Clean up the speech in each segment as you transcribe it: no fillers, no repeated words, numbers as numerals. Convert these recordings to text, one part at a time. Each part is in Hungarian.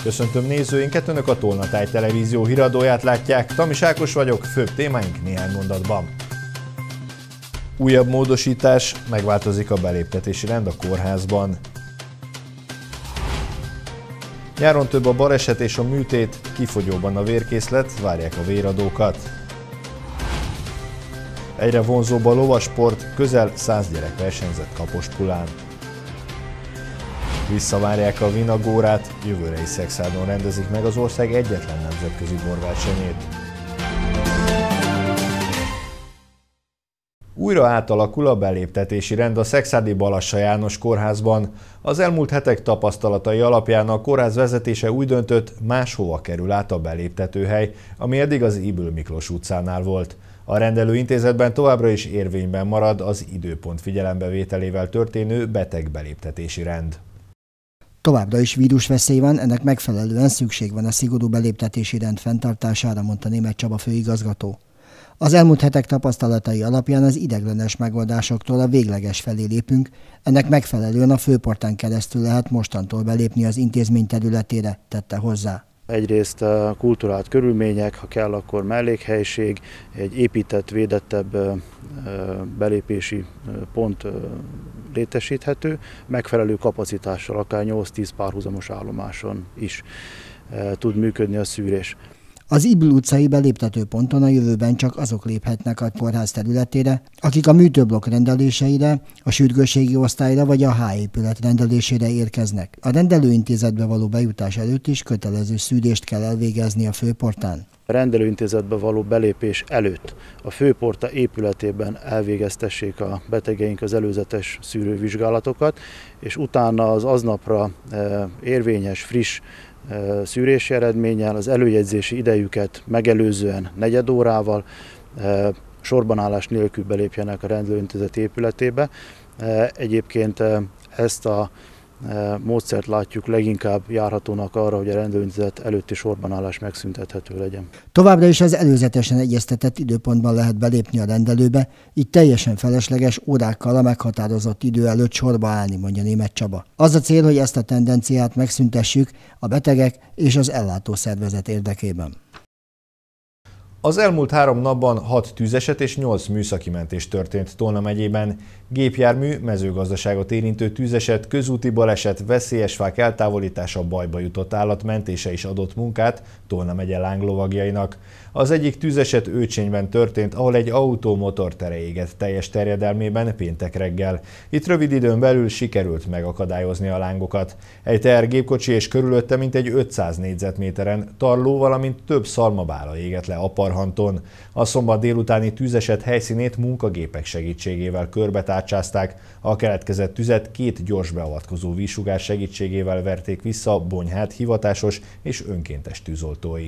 Köszöntöm nézőinket, Önök a Tolnatáj televízió híradóját látják. Tamis Ákos vagyok, főbb témáink néhány mondatban. Újabb módosítás, megváltozik a beléptetési rend a kórházban. Nyáron több a baleset és a műtét, kifogyóban a vérkészlet, várják a véradókat. Egyre vonzóbb a lovasport, közel 100 gyerek versenyzett Kapospulán. Visszavárják a vinagórát, jövőre is Szekszádon rendezik meg az ország egyetlen nemzetközi borversenyét. Újra átalakul a beléptetési rend a szexádi Balassa János kórházban. Az elmúlt hetek tapasztalatai alapján a kórház vezetése úgy döntött, máshova kerül át a beléptetőhely, ami eddig az Ybl Miklós utcánál volt. A rendelőintézetben továbbra is érvényben marad az időpont figyelembevételével történő betegbeléptetési rend. Továbbra is vírusveszély van, ennek megfelelően szükség van a szigorú beléptetési rend fenntartására, mondta Németh Csaba főigazgató. Az elmúlt hetek tapasztalatai alapján az ideiglenes megoldásoktól a végleges felé lépünk, ennek megfelelően a főportán keresztül lehet mostantól belépni az intézmény területére, tette hozzá. Egyrészt a kulturált körülmények, ha kell, akkor mellékhelyiség, egy épített, védettebb belépési pont létesíthető, megfelelő kapacitással, akár 8-10 párhuzamos állomáson is tud működni a szűrés. Az Ybl utcai beléptetőponton a jövőben csak azok léphetnek a kórház területére, akik a műtőblokk rendeléseire, a sürgősségi osztályra vagy a H épület rendelésére érkeznek. A rendelőintézetbe való bejutás előtt is kötelező szűrést kell elvégezni a főportán. A rendelőintézetbe való belépés előtt a főporta épületében elvégeztessék a betegeink az előzetes szűrővizsgálatokat, és utána az aznapra érvényes, friss szűrési eredménnyel az előjegyzési idejüket megelőzően negyed órával sorbanállás nélkül belépjenek a rendelőintézet épületébe. Egyébként ezt a módszert látjuk leginkább járhatónak arra, hogy a rendelőintézet előtti sorbanállás megszüntethető legyen. Továbbra is az előzetesen egyeztetett időpontban lehet belépni a rendelőbe, így teljesen felesleges órákkal a meghatározott idő előtt sorba állni, mondja Németh Csaba. Az a cél, hogy ezt a tendenciát megszüntessük a betegek és az ellátószervezet érdekében. Az elmúlt 3 napban 6 tűzeset és 8 műszaki mentés történt Tolna megyében. Gépjármű, mezőgazdaságot érintő tűzeset, közúti baleset, veszélyes fák eltávolítása, bajba jutott állat mentése is adott munkát Tolna megye lánglovagjainak. Az egyik tűzeset Őcsényben történt, ahol egy autó motortere égett teljes terjedelmében péntek reggel. Itt rövid időn belül sikerült megakadályozni a lángokat. Egy tehergépkocsi és körülötte mintegy 500 négyzetméteren tarló, valamint több szalmabála égett le Aparhanton. A szombat délutáni tűzeset helyszínét munkagépek segítségével körbetárcsázták. A keletkezett tüzet 2 gyors beavatkozó vízsugár segítségével verték vissza Bonyhád hivatásos és önkéntes tűzoltói.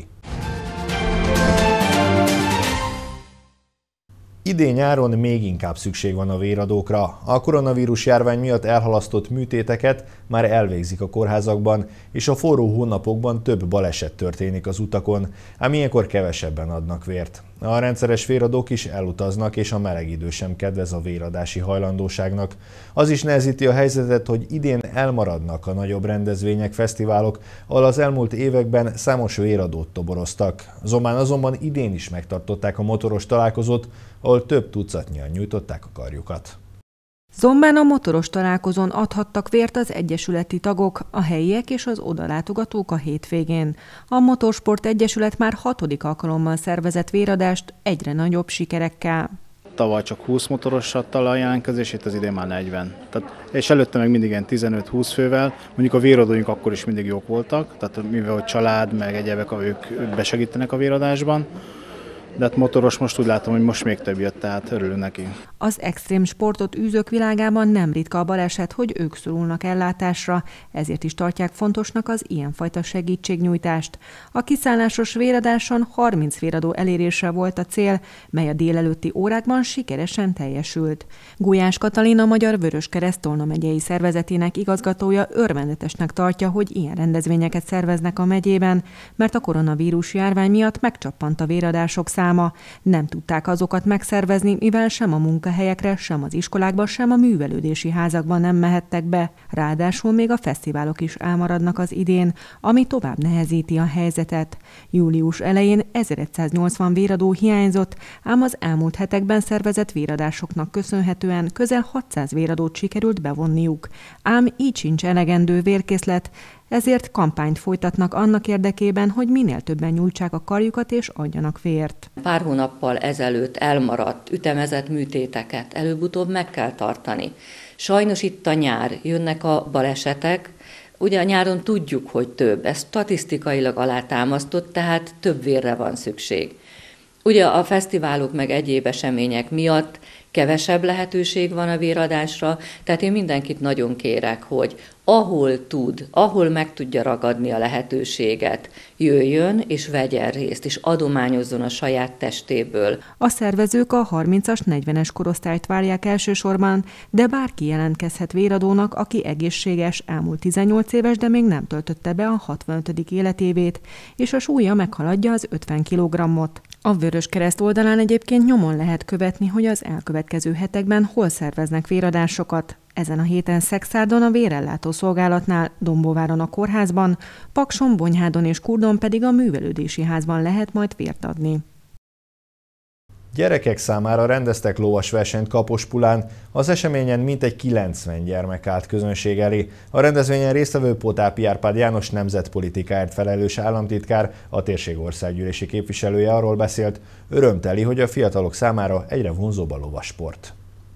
Idén nyáron még inkább szükség van a véradókra. A koronavírus járvány miatt elhalasztott műtéteket már elvégzik a kórházakban, és a forró hónapokban több baleset történik az utakon, ám ilyenkor kevesebben adnak vért. A rendszeres véradók is elutaznak, és a meleg idő sem kedvez a véradási hajlandóságnak. Az is nehezíti a helyzetet, hogy idén elmaradnak a nagyobb rendezvények, fesztiválok, ahol az elmúlt években számos véradót toboroztak. Zomán azonban idén is megtartották a motoros találkozót, ahol több tucatnyian nyújtották a karjukat. Zombán a motoros találkozón adhattak vért az egyesületi tagok, a helyiek és az odalátogatók a hétvégén. A Motorsport Egyesület már 6. alkalommal szervezett véradást egyre nagyobb sikerekkel. Tavaly csak 20 motoros adta a jelentkezését, az idén már 40. És előtte meg mindig 15-20 fővel, mondjuk a véradóink akkor is mindig jók voltak, tehát mivel hogy család, meg egyebek, ők besegítenek a véradásban. De hát motoros most úgy látom, hogy most még több jött, tehát örülünk neki. Az extrém sportot űzők világában nem ritka a baleset, hogy ők szorulnak ellátásra, ezért is tartják fontosnak az ilyenfajta segítségnyújtást. A kiszállásos véradáson 30 véradó elérése volt a cél, mely a délelőtti órákban sikeresen teljesült. Gulyás Katalin, a Magyar Vöröskereszt Tolna megyei szervezetének igazgatója örvendetesnek tartja, hogy ilyen rendezvényeket szerveznek a megyében, mert a koronavírus járvány miatt megcsappant a véradások száma. száma. Nem tudták azokat megszervezni, mivel sem a munkahelyekre, sem az iskolákba, sem a művelődési házakban nem mehettek be. Ráadásul még a fesztiválok is elmaradnak az idén, ami tovább nehezíti a helyzetet. Július elején 1180 véradó hiányzott, ám az elmúlt hetekben szervezett véradásoknak köszönhetően közel 600 véradót sikerült bevonniuk. Ám így sincs elegendő vérkészlet, ezért kampányt folytatnak annak érdekében, hogy minél többen nyújtsák a karjukat és adjanak vért. Pár hónappal ezelőtt elmaradt, ütemezett műtéteket előbb-utóbb meg kell tartani. Sajnos itt a nyár, jönnek a balesetek. Ugye a nyáron tudjuk, hogy több, ez statisztikailag alátámasztott, tehát több vérre van szükség. Ugye a fesztiválok meg egyéb események miatt kevesebb lehetőség van a véradásra, tehát én mindenkit nagyon kérek, hogy ahol tud, ahol meg tudja ragadni a lehetőséget, jöjjön és vegyen részt, és adományozzon a saját testéből. A szervezők a 30-as, 40-es korosztályt várják elsősorban, de bárki jelentkezhet véradónak, aki egészséges, elmúlt 18 éves, de még nem töltötte be a 65. életévét, és a súlya meghaladja az 50 kg-ot. A Vöröskereszt oldalán egyébként nyomon lehet követni, hogy az elkövetkező hetekben hol szerveznek véradásokat. Ezen a héten Szexárdon a vérellátó szolgálatnál, Dombóváron a kórházban, Pakson, Bonyhádon és Kurdon pedig a művelődési házban lehet majd vért adni. Gyerekek számára rendeztek lovasversenyt Kapospulán, az eseményen mintegy 90 gyermek állt közönség elé. A rendezvényen résztvevő Potápi Árpád János nemzetpolitikáért felelős államtitkár, a térség országgyűlési képviselője arról beszélt, örömteli, hogy a fiatalok számára egyre vonzóbb a lovasport.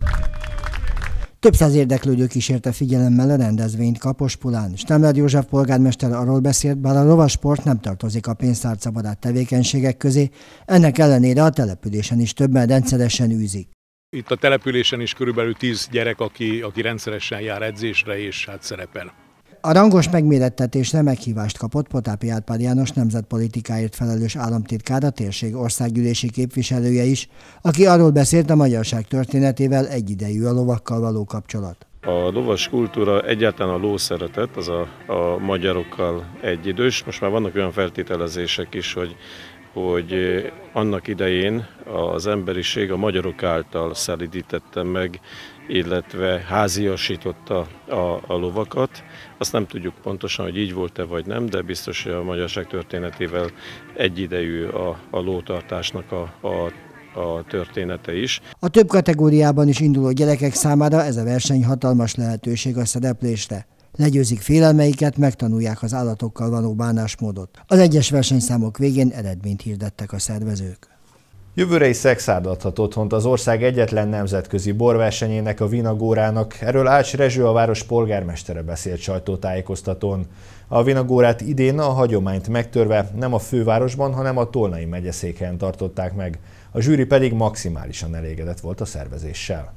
Több száz érdeklődő kísérte figyelemmel a rendezvényt Kapospulán. Stemler József polgármester arról beszélt, bár a lovasport nem tartozik a pénztárcabarát tevékenységek közé, ennek ellenére a településen is többen rendszeresen űzik. Itt a településen is körülbelül 10 gyerek, aki rendszeresen jár edzésre és hát szerepel. A rangos megmérettetésre meghívást kapott Potápi Árpád János nemzetpolitikáért felelős államtitkár, a térség országgyűlési képviselője is, aki arról beszélt, a magyarság történetével egyidejű a lovakkal való kapcsolat. A lovas kultúra, egyáltalán a lószeretet, az a magyarokkal egyidős. Most már vannak olyan feltételezések is, hogy annak idején az emberiség a magyarok által szelídítette meg, illetve háziasította a lovakat. Azt nem tudjuk pontosan, hogy így volt-e vagy nem, de biztos, hogy a magyarság történetével egyidejű a lótartásnak a története is. A több kategóriában is induló gyerekek számára ez a verseny hatalmas lehetőség a szereplésre. Legyőzik félelmeiket, megtanulják az állatokkal való bánásmódot. Az egyes versenyszámok végén eredményt hirdettek a szervezők. Jövőre is Szexárd adhat otthont az ország egyetlen nemzetközi borversenyének, a Vinagórának. Erről Ács Rezső, a város polgármestere beszélt sajtótájékoztatón. A Vinagórát idén a hagyományt megtörve nem a fővárosban, hanem a Tolnai megyeszékhelyen tartották meg. A zsűri pedig maximálisan elégedett volt a szervezéssel.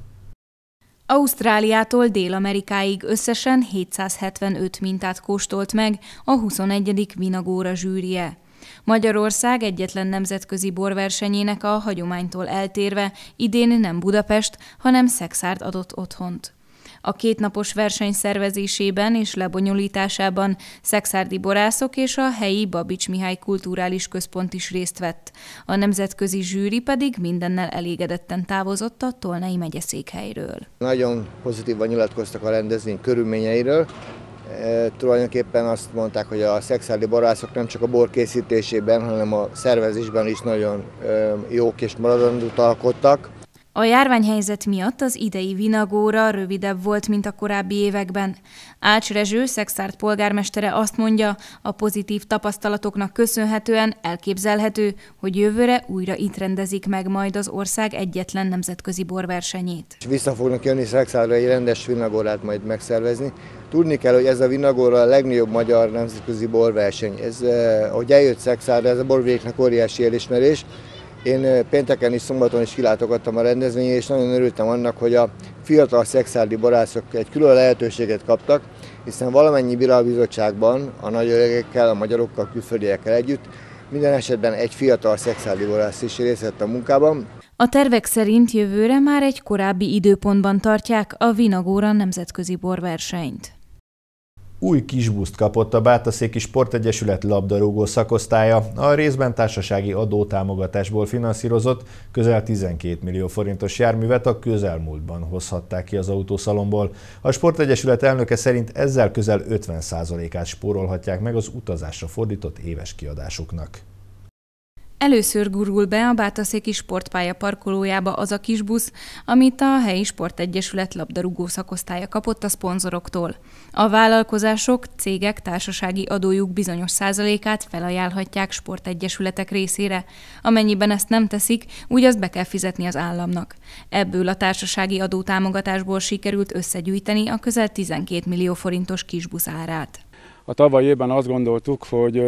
Ausztráliától Dél-Amerikáig összesen 775 mintát kóstolt meg a 21. Vinagóra zsűrie. Magyarország egyetlen nemzetközi borversenyének a hagyománytól eltérve idén nem Budapest, hanem Szexárd adott otthont. A kétnapos verseny szervezésében és lebonyolításában szexárdi borászok és a helyi Babics Mihály Kulturális Központ is részt vett. A nemzetközi zsűri pedig mindennel elégedetten távozott a Tolnai megyeszékhelyről. Nagyon pozitívan nyilatkoztak a rendezvény körülményeiről. Tulajdonképpen azt mondták, hogy a szexárdi borászok nem csak a bor készítésében, hanem a szervezésben is nagyon jók és maradandót alkottak. A járványhelyzet miatt az idei Vinagóra rövidebb volt, mint a korábbi években. Ács Rezső, Szexárd polgármestere azt mondja, a pozitív tapasztalatoknak köszönhetően elképzelhető, hogy jövőre újra itt rendezik meg majd az ország egyetlen nemzetközi borversenyét. Vissza fognak jönni Szexárdra egy rendes Vinagórát majd megszervezni. Tudni kell, hogy ez a Vinagóra a legnagyobb magyar nemzetközi borverseny. Ahogy eljött Szexárdra, ez a borvidéknek óriási elismerés. Én pénteken és szombaton is kilátogattam a rendezvényre, és nagyon örültem annak, hogy a fiatal szexárdi borászok egy külön lehetőséget kaptak, hiszen valamennyi bírálóbizottságban a nagy öregekkel, a magyarokkal, külföldiekkel együtt minden esetben egy fiatal szexárdi borász is részt vett a munkában. A tervek szerint jövőre már egy korábbi időpontban tartják a Vinagóra nemzetközi borversenyt. Új kisbuszt kapott a Bátaszéki Sportegyesület labdarúgó szakosztálya, a részben társasági adótámogatásból finanszírozott közel 12 millió forintos járművet a közelmúltban hozhatták ki az autószalomból. A Sportegyesület elnöke szerint ezzel közel 50%-át spórolhatják meg az utazásra fordított éves kiadásuknak. Először gurul be a Bátaszéki sportpálya parkolójába az a kisbusz, amit a helyi sportegyesület labdarúgó szakosztálya kapott a szponzoroktól. A vállalkozások, cégek társasági adójuk bizonyos százalékát felajánlhatják sportegyesületek részére. Amennyiben ezt nem teszik, úgy azt be kell fizetni az államnak. Ebből a társasági adótámogatásból sikerült összegyűjteni a közel 12 millió forintos kisbusz árát. A tavalyi évben azt gondoltuk,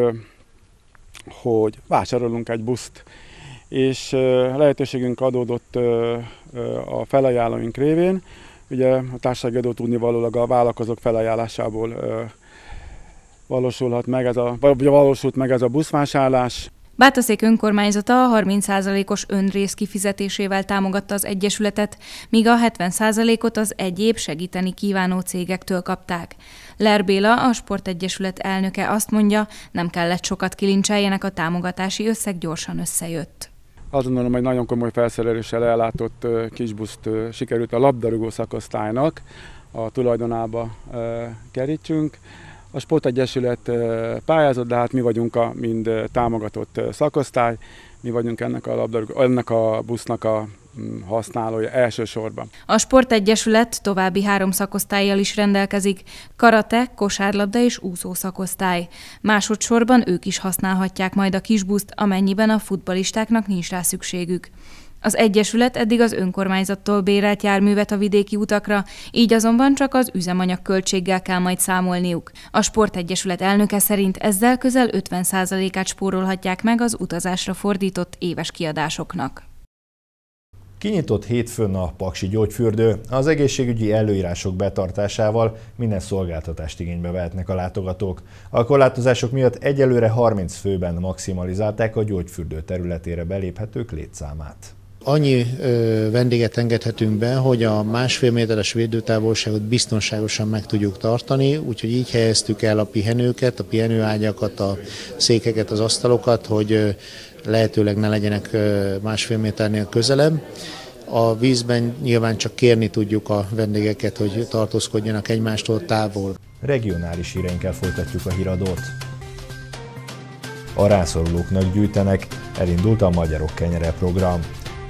hogy vásárolunk egy buszt, és lehetőségünk adódott a felajánlóink révén. Ugye a társasági adó tudnivalólag a vállalkozók felajánlásából valósult meg ez a buszvásárlás. Bátaszék önkormányzata a 30%-os önrész kifizetésével támogatta az egyesületet, míg a 70%-ot az egyéb segíteni kívánó cégektől kapták. Ler Béla, a sportegyesület elnöke azt mondja, nem kellett sokat kilincseljenek, a támogatási összeg gyorsan összejött. Azt gondolom, hogy nagyon komoly felszereléssel ellátott kisbuszt sikerült a labdarúgó szakosztálynak a tulajdonába kerítsünk. A sportegyesület pályázott, de hát mi vagyunk mind támogatott szakosztály, mi vagyunk ennek a busznak a használója elsősorban. A sportegyesület további 3 szakosztállyal is rendelkezik, karate, kosárlabda és úszó szakosztály. Másodszorban ők is használhatják majd a kisbuszt, amennyiben a futballistáknak nincs rá szükségük. Az egyesület eddig az önkormányzattól bérelt járművet a vidéki utakra, így azonban csak az üzemanyag költséggel kell majd számolniuk. A sportegyesület elnöke szerint ezzel közel 50%-át spórolhatják meg az utazásra fordított éves kiadásoknak. Kinyitott hétfőn a Paksi Gyógyfürdő. Az egészségügyi előírások betartásával minden szolgáltatást igénybe vehetnek a látogatók. A korlátozások miatt egyelőre 30 főben maximalizálták a gyógyfürdő területére beléphetők létszámát. Annyi vendéget engedhetünk be, hogy a 1,5 méteres védőtávolságot biztonságosan meg tudjuk tartani, úgyhogy így helyeztük el a pihenőket, a pihenőágyakat, a székeket, az asztalokat, hogy lehetőleg ne legyenek 1,5 méternél közelebb. A vízben nyilván csak kérni tudjuk a vendégeket, hogy tartózkodjanak egymástól távol. Regionális híreinkkel folytatjuk a híradót. A rászorulóknak gyűjtenek, elindult a Magyarok Kenyere program.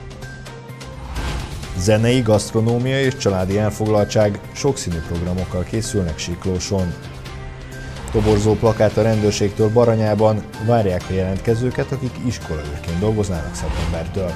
Zenei, gasztronómiai és családi elfoglaltság, sokszínű programokkal készülnek Siklóson. Toborzó plakát a rendőrségtől Baranyában, várják a jelentkezőket, akik iskolaőrként dolgoznának szeptembertől.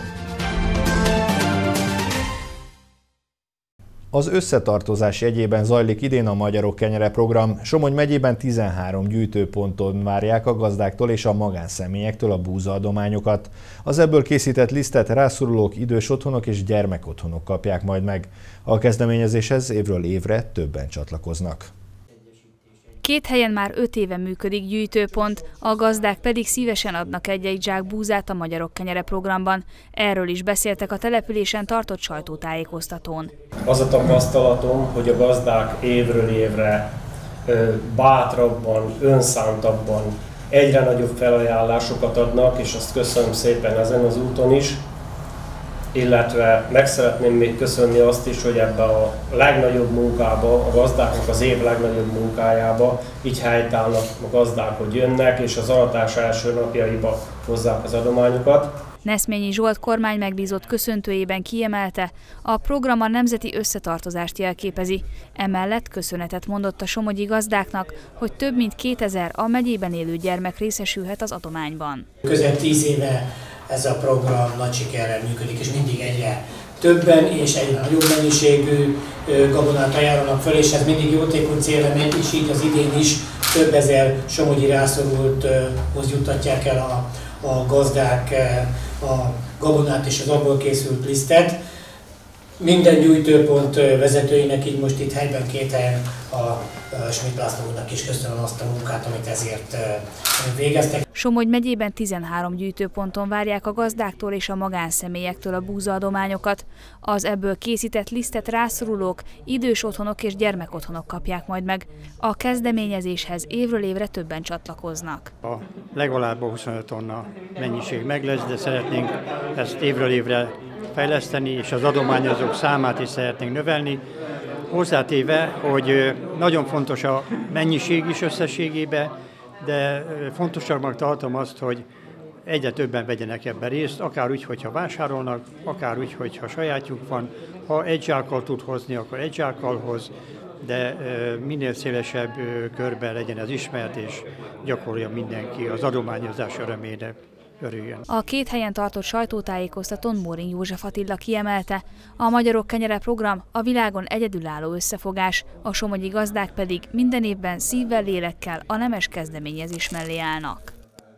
Az összetartozás jegyében zajlik idén a Magyarok Kenyere program. Somogy megyében 13 gyűjtőponton várják a gazdáktól és a magánszemélyektől a búzaadományokat. Az ebből készített lisztet rászorulók, idős otthonok és gyermekotthonok kapják majd meg. A kezdeményezéshez évről évre többen csatlakoznak. 2 helyen már 5 éve működik gyűjtőpont, a gazdák pedig szívesen adnak egy-egy zsák búzát a Magyarok Kenyere programban. Erről is beszéltek a településen tartott sajtótájékoztatón. Az a tapasztalatom, hogy a gazdák évről évre bátrabban, önszántabban egyre nagyobb felajánlásokat adnak, és azt köszönöm szépen ezen az úton is. Illetve meg szeretném még köszönni azt is, hogy ebbe a legnagyobb munkába, a gazdáknak az év legnagyobb munkájába így helytállnak a gazdák, hogy jönnek, és az aratás első napjaiba hozzák az adományokat. Neszményi Zsolt kormány megbízott köszöntőjében kiemelte, a program a nemzeti összetartozást jelképezi. Emellett köszönetet mondott a somogyi gazdáknak, hogy több mint 2000 a megyében élő gyermek részesülhet az adományban. Közel 10 éve ez a program nagy sikerrel működik, és mindig egyre többen és egyre nagyobb mennyiségű gabonát ajánlanak föl, és ez mindig jótékony célra megy, és így az idén is több ezer somogyi rászorulthoz juttatják el a gazdák a gabonát és az abból készült lisztet. Minden gyűjtőpont vezetőinek, így most itt helyben 2 helyen a Schmidt László úrnak is köszönöm azt a munkát, amit ezért végeztek. Somogy megyében 13 gyűjtőponton várják a gazdáktól és a magánszemélyektől a búzaadományokat. Az ebből készített lisztet rászorulók, idős otthonok és gyermekotthonok kapják majd meg. A kezdeményezéshez évről évre többen csatlakoznak. A legalább 25 tonna mennyiség meg lesz, de szeretnénk ezt évről évre fejleszteni, és az adományozók számát is szeretnénk növelni. Hozzátéve, hogy nagyon fontos a mennyiség is összességében, de fontosabbnak tartom azt, hogy egyre többen vegyenek ebben részt, akár úgy, hogyha vásárolnak, akár úgy, hogyha sajátjuk van. Ha egy zsákkal tud hozni, akkor egy zsákkal hoz, de minél szélesebb körben legyen ez ismert, és gyakorolja mindenki az adományozás örömére. Örüljön. A 2 helyen tartott sajtótájékoztatón Mórin József Attila kiemelte, a Magyarok Kenyere program a világon egyedülálló összefogás, a somogyi gazdák pedig minden évben szívvel, lélekkel a nemes kezdeményezés mellé állnak.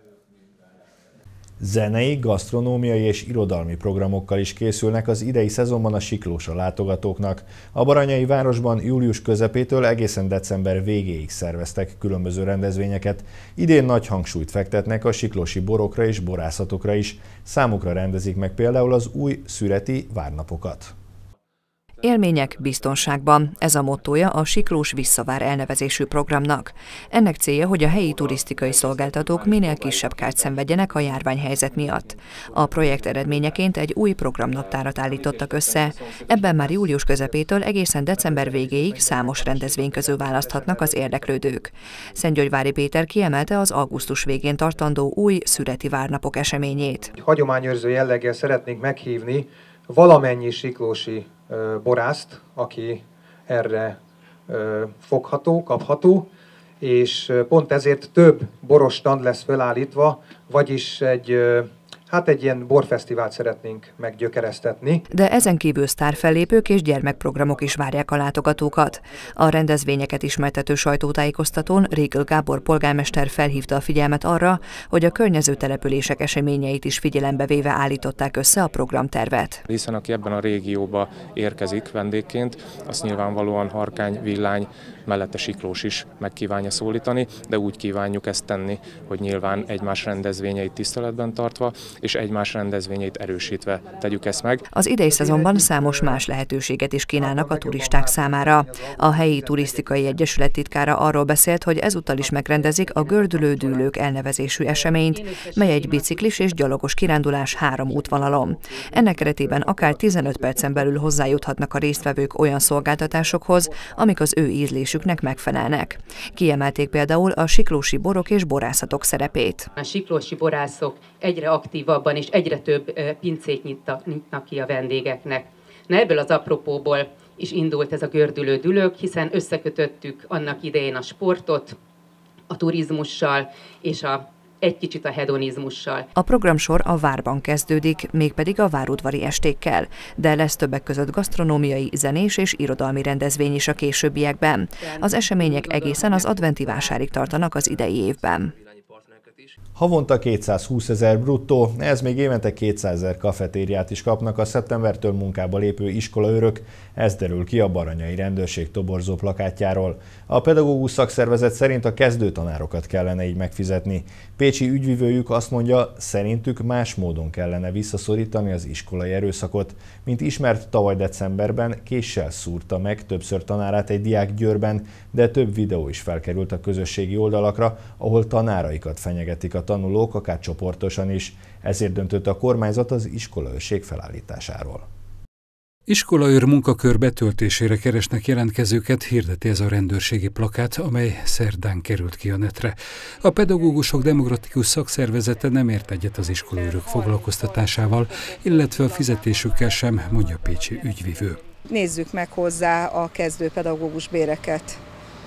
Zenei, gasztronómiai és irodalmi programokkal is készülnek az idei szezonban a Siklósra látogatóknak. A Baranyai városban július közepétől egészen december végéig szerveztek különböző rendezvényeket. Idén nagy hangsúlyt fektetnek a siklósi borokra és borászatokra is. Számukra rendezik meg például az új szüreti várnapokat. Élmények biztonságban. Ez a mottója a Siklós Visszavár elnevezésű programnak. Ennek célja, hogy a helyi turisztikai szolgáltatók minél kisebb kárt szenvedjenek a járványhelyzet miatt. A projekt eredményeként egy új programnaptárat állítottak össze. Ebben már július közepétől egészen december végéig számos rendezvény közül választhatnak az érdeklődők. Szentgyörgyvári Péter kiemelte az augusztus végén tartandó új szüreti várnapok eseményét. Hagyományőrző jelleggel szeretnénk meghívni valamennyi siklósi borászt, aki erre fogható, kapható, és pont ezért több boros stand lesz felállítva, vagyis egy ilyen borfesztivált szeretnénk meggyökeresztetni. De ezen kívül sztárfellépők és gyermekprogramok is várják a látogatókat. A rendezvényeket ismertető sajtótájékoztatón Régl Gábor polgármester felhívta a figyelmet arra, hogy a környező települések eseményeit is figyelembe véve állították össze a programtervet. Hiszen aki ebben a régióba érkezik vendégként, azt nyilvánvalóan Harkány, Villány, mellette Siklós is megkívánja szólítani, de úgy kívánjuk ezt tenni, hogy nyilván egymás rendezvényeit tiszteletben tartva, és egymás rendezvényeit erősítve tegyük ezt meg. Az idei szezonban számos más lehetőséget is kínálnak a turisták számára. A helyi turisztikai egyesület titkára arról beszélt, hogy ezúttal is megrendezik a Gördülő Dűlők elnevezésű eseményt, mely egy biciklis és gyalogos kirándulás 3 útvonalon. Ennek keretében akár 15 percen belül hozzájuthatnak a résztvevők olyan szolgáltatásokhoz, amik az ő ízlésüknek megfelelnek. Kiemelték például a siklósi borok és borászatok szerepét. A siklósi borászok egyre aktívabban és egyre több pincét nyitnak ki a vendégeknek. Na, ebből az apropóból is indult ez a Gördülő Dülők, hiszen összekötöttük annak idején a sportot, a turizmussal és egy kicsit a hedonizmussal. A programsor a várban kezdődik, mégpedig a várudvari estékkel, de lesz többek között gasztronómiai, zenés és irodalmi rendezvény is a későbbiekben. Az események egészen az adventi vásárig tartanak az idei évben. Havonta 220 000 bruttó, ez még évente 200 000 kafetériát is kapnak a szeptembertől munkába lépő iskolaőrök, ez derül ki a Baranyai Rendőrség toborzó plakátjáról. A pedagógus szakszervezet szerint a kezdőtanárokat kellene így megfizetni. Pécsi ügyvivőjük azt mondja, szerintük más módon kellene visszaszorítani az iskolai erőszakot. Mint ismert, tavaly decemberben késsel szúrta meg többször tanárát egy diák Győrben, de több videó is felkerült a közösségi oldalakra, ahol tanáraikat fenyegetik a tanulók, akár csoportosan is. Ezért döntött a kormányzat az iskolaőrség felállításáról. Iskolaőr munkakör betöltésére keresnek jelentkezőket, hirdeti ez a rendőrségi plakát, amely szerdán került ki a netre. A Pedagógusok Demokratikus Szakszervezete nem ért egyet az iskolaőrök foglalkoztatásával, illetve a fizetésükkel sem, mondja pécsi ügyvivő. Nézzük meg hozzá a kezdő pedagógus béreket.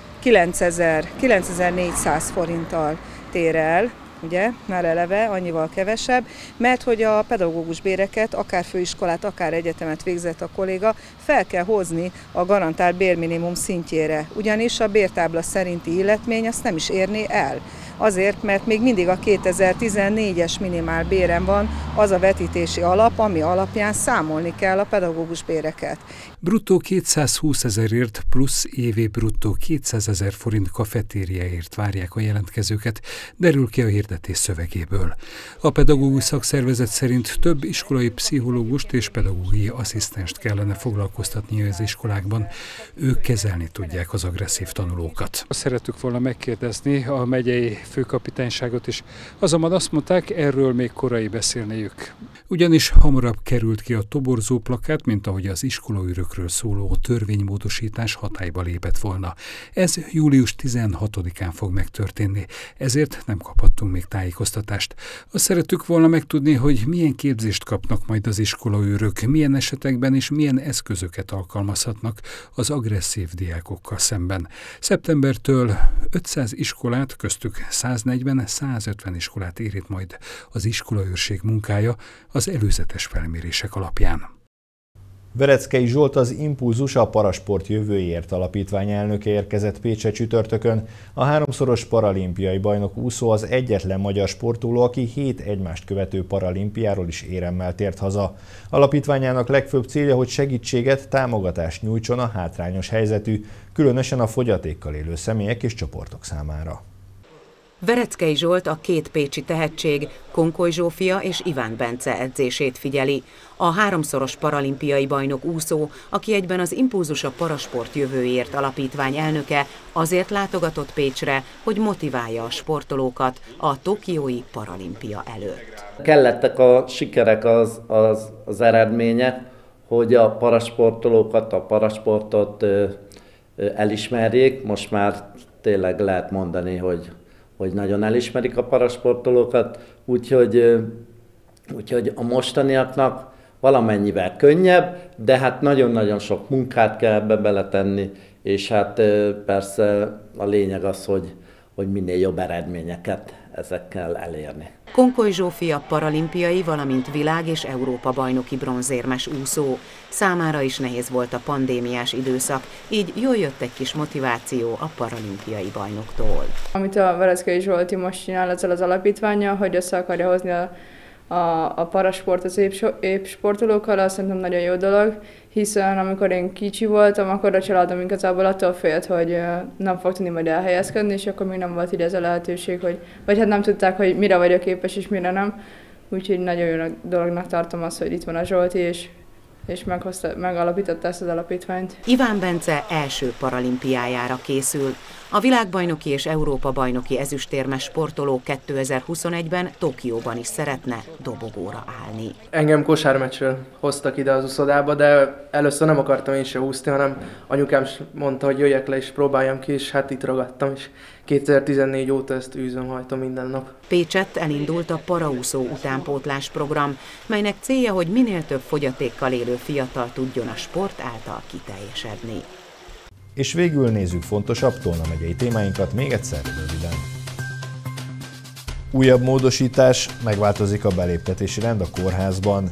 9400 forinttal tér el, ugye, már eleve annyival kevesebb, mert hogy a pedagógus béreket, akár főiskolát, akár egyetemet végzett a kolléga, fel kell hozni a garantált bérminimum szintjére, ugyanis a bértábla szerinti illetmény azt nem is érné el. azért, mert még mindig a 2014-es minimálbéren van az a vetítési alap, ami alapján számolni kell a pedagógus béreket. Bruttó 220 000-ért plusz évi bruttó 200 000 forint kafetériáért várják a jelentkezőket, derül ki a hirdetés szövegéből. A pedagógus szakszervezet szerint több iskolai pszichológust és pedagógiai asszisztenst kellene foglalkoztatnia az iskolákban. Ők kezelni tudják az agresszív tanulókat. Szerettük volna megkérdezni a megyei főkapitányságot is, azonban azt mondták, erről még korai beszélniük. Ugyanis hamarabb került ki a toborzó plakát, mint ahogy az iskolaőrökről szóló törvénymódosítás hatályba lépett volna. Ez július 16-án fog megtörténni, ezért nem kaphattunk még tájékoztatást. Azt szerettük volna megtudni, hogy milyen képzést kapnak majd az iskolaőrök, milyen esetekben és milyen eszközöket alkalmazhatnak az agresszív diákokkal szemben. Szeptembertől 500 iskolát, köztük 140-150 iskolát érint majd az iskolaőrség munkája az előzetes felmérések alapján. Vereckei Zsolt, az Impulzus, a Parasport Jövőjéért Alapítvány elnöke érkezett Pécsre csütörtökön. A 3-szoros paralimpiai bajnok úszó az egyetlen magyar sportoló, aki 7 egymást követő paralimpiáról is éremmel tért haza. Alapítványának legfőbb célja, hogy segítséget, támogatást nyújtson a hátrányos helyzetű, különösen a fogyatékkal élő személyek és csoportok számára. Vereckei Zsolt a két pécsi tehetség, Konkoly Zsófia és Iván Bence edzését figyeli. A 3-szoros paralimpiai bajnok úszó, aki egyben az Impulzus, a Parasport Jövőjéért Alapítvány elnöke, azért látogatott Pécsre, hogy motiválja a sportolókat a tokiói paralimpia előtt. Kellettek a sikerek, az eredmények, hogy a parasportolókat, a parasportot elismerjék. Most már tényleg lehet mondani, hogy nagyon elismerik a parasportolókat, úgyhogy a mostaniaknak valamennyivel könnyebb, de hát nagyon-nagyon sok munkát kell ebbe beletenni, és hát persze a lényeg az, hogy minél jobb eredményeket ezekkel elérni. Konkoly Zsófia paralimpiai, valamint világ- és Európa-bajnoki bronzérmes úszó. Számára is nehéz volt a pandémiás időszak, így jól jött egy kis motiváció a paralimpiai bajnoktól. Amit a Vereckei Zsolti most csinál ezzel az alapítvánnyal, hogy össze akarja hozni a parasport az épp sportolókkal, azt szerintem nagyon jó dolog, hiszen amikor én kicsi voltam, akkor a családom igazából attól félt, hogy nem fog tudni majd elhelyezkedni, és akkor még nem volt így ez a lehetőség, vagy hát nem tudták, hogy mire vagyok képes és mire nem. Úgyhogy nagyon jó dolognak tartom azt, hogy itt van a Zsolti, és megalapította ezt az alapítványt. Iván Bence első paralimpiájára készül. A világbajnoki és Európa-bajnoki ezüstérmes sportoló 2021-ben Tokióban is szeretne dobogóra állni. Engem kosármeccsről hoztak ide az uszodába, de először nem akartam én se úszni, hanem anyukám mondta, hogy jöjjek le és próbáljam ki, és hát itt ragadtam, és 2014 óta ezt űzöm, hajtom minden nap. Pécsett elindult a paraúszó utánpótlás program, melynek célja, hogy minél több fogyatékkal élő fiatal tudjon a sport által kiteljesedni. És végül nézzük fontosabb Tolna megyei témáinkat még egyszer röviden. Újabb módosítás, megváltozik a beléptetési rend a kórházban.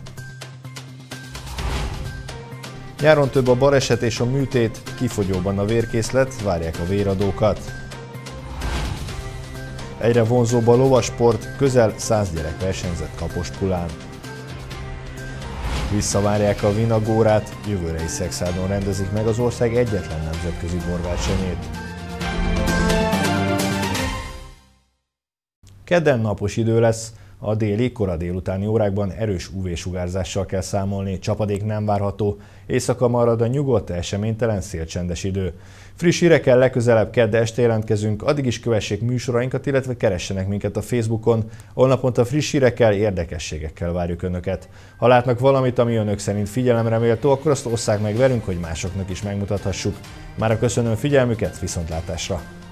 Nyáron több a baleset és a műtét, kifogyóban a vérkészlet, várják a véradókat. Egyre vonzóbb a lovasport, közel 100 gyerek versenyzett Kapospulán. Visszavárják a vinagórát, jövőre is Szexádon rendezik meg az ország egyetlen nemzetközi borversenyét. Kedden napos idő lesz, a déli, kora délutáni órákban erős UV-sugárzással kell számolni, csapadék nem várható, éjszaka marad a nyugodt, eseménytelen, szélcsendes idő. Friss hírekkel legközelebb kedd este jelentkezünk, addig is kövessék műsorainkat, illetve keressenek minket a Facebookon, ahol naponta friss hírekkel, érdekességekkel várjuk Önöket. Ha látnak valamit, ami Önök szerint figyelemre méltó, akkor azt osszák meg velünk, hogy másoknak is megmutathassuk. Mára köszönöm figyelmüket, viszontlátásra!